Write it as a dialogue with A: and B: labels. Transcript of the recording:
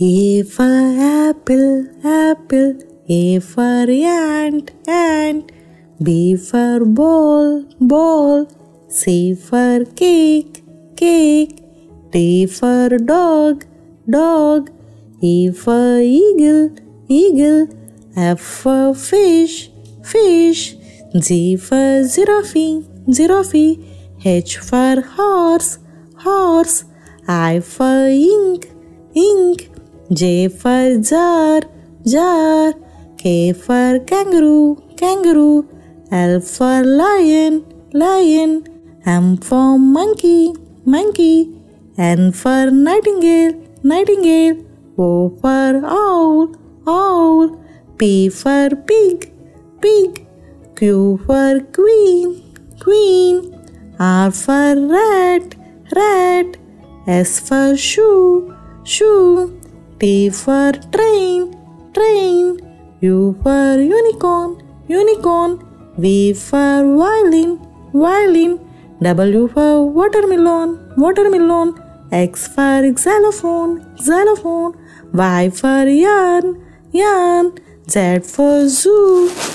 A: A for apple, apple. A for ant, ant. B for ball, ball. C for cake, cake. D for dog, dog. E for eagle, eagle. F for fish, fish. G for giraffe, giraffe. H for horse, horse. I for ink, ink. J for jar, jar. K for kangaroo, kangaroo. L for lion, lion. M for monkey, monkey. N for nightingale, nightingale. O for owl, owl. P for pig, pig. Q for queen, queen. R for rat, rat. S for shoe, shoe. T for train, train. U for unicorn, unicorn. V for violin, violin. W for watermelon, watermelon. X for xylophone, xylophone. Y for yarn, yarn. Z for zoo,